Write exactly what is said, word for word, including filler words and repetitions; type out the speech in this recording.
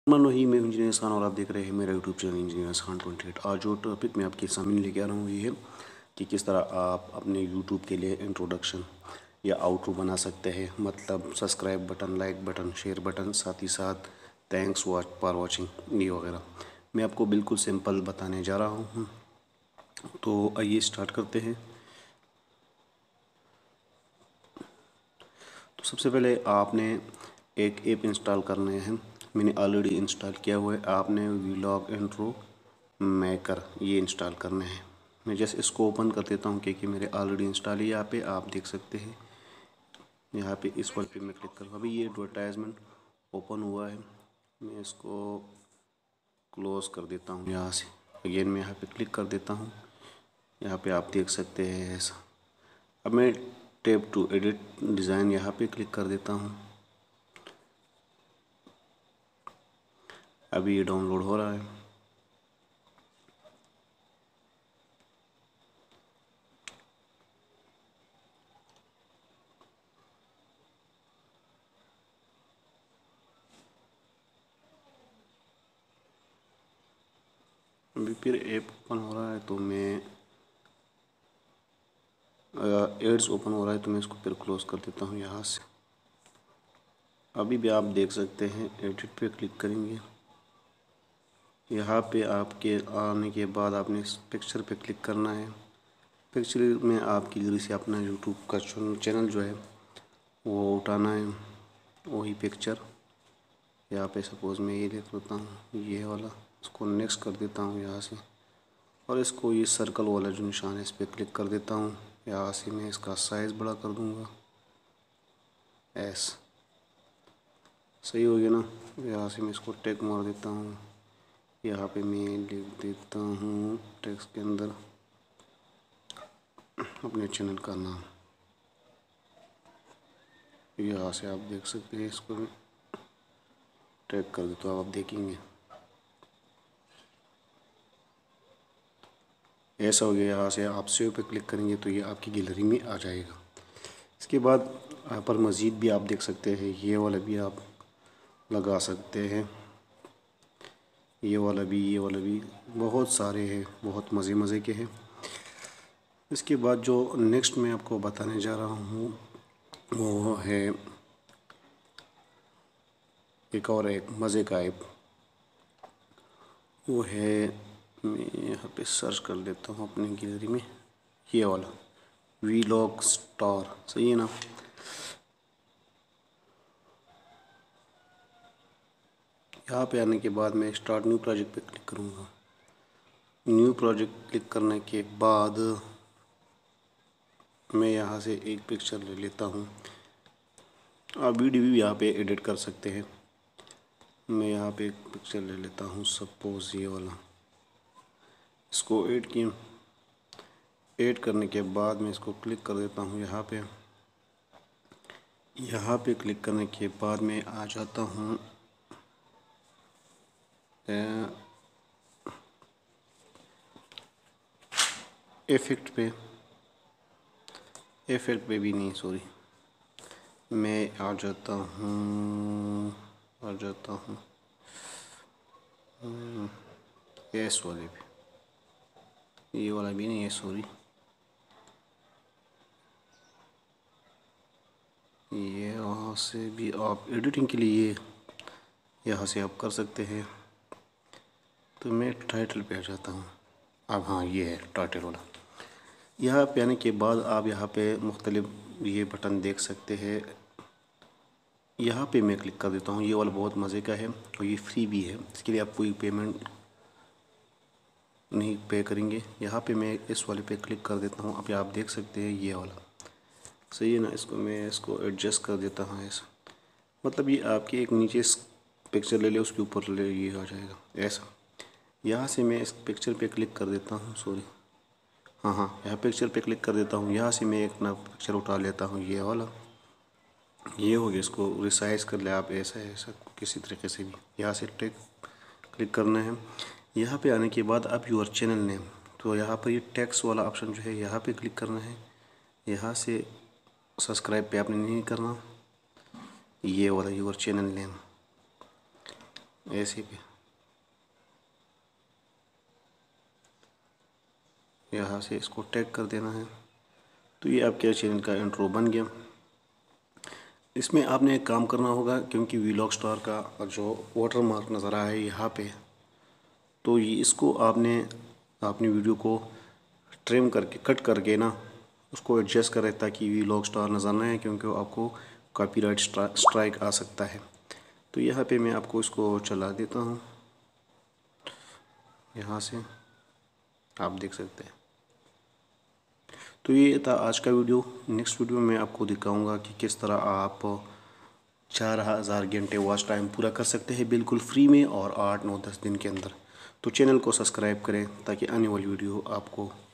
मन वही मैं इंजीनियर खान और आप देख रहे हैं मेरा YouTube channel engineer Khan twenty eight. आज जो टॉपिक मैं आपके सामने लेके आ रहा हूँ ये है कि किस तरह आप अपने यूट्यूब के लिए इंट्रोडक्शन या आउटरो बना सकते हैं। मतलब subscribe button, like button, share button, साथ ही साथ थैंक्स वॉच फॉर वॉचिंग ये वगैरह मैं आपको बिल्कुल सिंपल बताने जा रहा हूँ। तो आइए स्टार्ट करते हैं। तो सबसे पहले आपने एक ऐप इंस्टॉल करना है। मैंने ऑलरेडी इंस्टॉल किया हुआ है। आपने व्लॉग इंट्रो मेकर ये इंस्टॉल करना है। मैं जैसे इसको ओपन कर देता हूँ क्योंकि मेरे ऑलरेडी इंस्टॉल है। यहाँ पे आप देख सकते हैं, यहाँ पे इस पर पे मैं क्लिक करूँ। अभी ये एडवर्टाइजमेंट ओपन हुआ है, मैं इसको क्लोज कर देता हूँ। यहाँ से अगेन मैं यहाँ पे क्लिक कर देता हूँ। यहाँ पे आप देख सकते हैं ऐसा। अब मैं टैब टू एडिट डिज़ाइन यहाँ पे क्लिक कर देता हूँ। अभी ये डाउनलोड हो रहा है। अभी फिर ऐप ओपन हो रहा है तो मैं एड्स ओपन हो रहा है तो मैं इसको फिर क्लोज कर देता हूँ यहाँ से। अभी भी आप देख सकते हैं, एडिट पे क्लिक करेंगे। यहाँ पे आपके आने के बाद आपने इस पिक्चर पे क्लिक करना है। पिक्चर में आपकी गैलरी से अपना यूट्यूब का चैनल जो है वो उठाना है, वही पिक्चर। यहाँ पे सपोज़ मैं ये देख लेता हूँ, ये वाला, इसको नेक्स्ट कर देता हूँ यहाँ से। और इसको ये सर्कल वाला जो निशान है इस पर क्लिक कर देता हूँ। यहाँ से मैं इसका साइज़ बड़ा कर दूँगा, एस सही हो गया ना। यहाँ से मैं इसको टैग मार देता हूँ। यहाँ पे मैं लिख देता हूँ टेक्स्ट के अंदर अपने चैनल का नाम। यहाँ से आप देख सकते हैं, इसको भी टैग कर देता हूँ। आप देखेंगे ऐसा हो गया। यहाँ से आप सेव पे क्लिक करेंगे तो ये आपकी गैलरी में आ जाएगा। इसके बाद यहाँ पर मज़ीद भी आप देख सकते हैं, ये वाला भी आप लगा सकते हैं, ये वाला भी, ये वाला भी, बहुत सारे हैं, बहुत मज़े मज़े के हैं। इसके बाद जो नेक्स्ट मैं आपको बताने जा रहा हूँ वो है एक और एक मज़े का ऐप। वो है, मैं यहाँ पे सर्च कर लेता हूँ अपनी गैलरी में, ये वाला व्लॉग स्टार, सही है ना। यहाँ पे आने के बाद मैं स्टार्ट न्यू प्रोजेक्ट पे क्लिक करूँगा। न्यू प्रोजेक्ट क्लिक करने के बाद मैं यहाँ से एक पिक्चर ले लेता हूँ। आप वीडियो भी यहाँ पे एडिट कर सकते हैं। मैं यहाँ पे एक पिक्चर ले लेता हूँ, सपोज़ ये वाला। इसको ऐड किया, ऐड करने के बाद मैं इसको क्लिक कर देता हूँ यहाँ पे। यहाँ पे क्लिक करने के बाद मैं आ जाता हूँ इफेक्ट पे। इफेक्ट पे भी नहीं, सॉरी, मैं आ जाता हूँ आ जाता हूँ एस वाले पे। ये वाला भी नहीं है, सॉरी, ये वहाँ से भी आप एडिटिंग के लिए यहाँ से आप कर सकते हैं। तो मैं टाइटल पे आ जाता हूँ। अब हाँ, ये है टाइटल वाला। यहाँ पे आने के बाद आप यहाँ पे मुख्तलिफ ये बटन देख सकते हैं। यहाँ पे मैं क्लिक कर देता हूँ। ये वाला बहुत मज़े का है और ये फ्री भी है, इसके लिए आप कोई पेमेंट नहीं पे करेंगे। यहाँ पे मैं इस वाले पे क्लिक कर देता हूँ। अब आप देख सकते हैं ये वाला, सही है ना। इसको मैं इसको एडजस्ट कर देता हूँ ऐसा। मतलब ये आपके एक नीचे पिक्चर ले ले, उसके ऊपर ले, ये आ जाएगा ऐसा। यहाँ से मैं इस पिक्चर पे क्लिक कर देता हूँ, सॉरी, हाँ हाँ यहाँ पिक्चर पे क्लिक कर देता हूँ। यहाँ से मैं एक ना पिक्चर उठा लेता हूँ, ये वाला। ये हो गया, इसको रिसाइज कर ले आप ऐसा ऐसा किसी तरीके से भी। यहाँ से टेक क्लिक करना है। यहाँ पे आने के बाद अब यूर चैनल नेम, तो यहाँ पर ये टेक्स्ट वाला ऑप्शन जो है यहाँ पे क्लिक करना है। यहाँ से सब्सक्राइब पे आपने नहीं करना, ये वाला यूर चैनल नेम। ऐसे पे यहाँ से इसको टैग कर देना है। तो ये आपके चैनल का इंट्रो बन गया। इसमें आपने एक काम करना होगा, क्योंकि वीलॉग स्टार का जो वाटर मार्क नज़र आया है यहाँ पे, तो ये इसको आपने अपनी वीडियो को ट्रिम करके कट करके ना उसको एडजस्ट करें ताकि वीलॉग स्टार नज़र ना आए, क्योंकि वो आपको कॉपीराइट स्ट्राइक आ सकता है। तो यहाँ पे मैं आपको इसको चला देता हूँ, यहाँ से आप देख सकते हैं। तो ये था आज का वीडियो। नेक्स्ट वीडियो में आपको दिखाऊंगा कि किस तरह आप चार हज़ार घंटे वॉच टाइम पूरा कर सकते हैं बिल्कुल फ्री में और आठ नौ दस दिन के अंदर। तो चैनल को सब्सक्राइब करें ताकि आने वाली वीडियो आपको